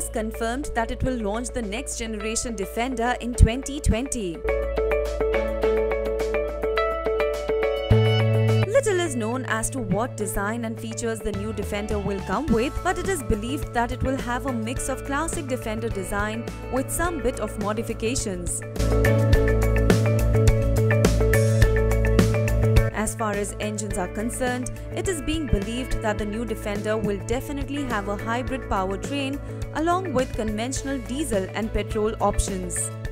has confirmed that it will launch the next generation Defender in 2020. Little is known as to what design and features the new Defender will come with, but it is believed that it will have a mix of classic Defender design with some bit of modifications. As far as engines are concerned, it is being believed that the new Defender will definitely have a hybrid powertrain along with conventional diesel and petrol options.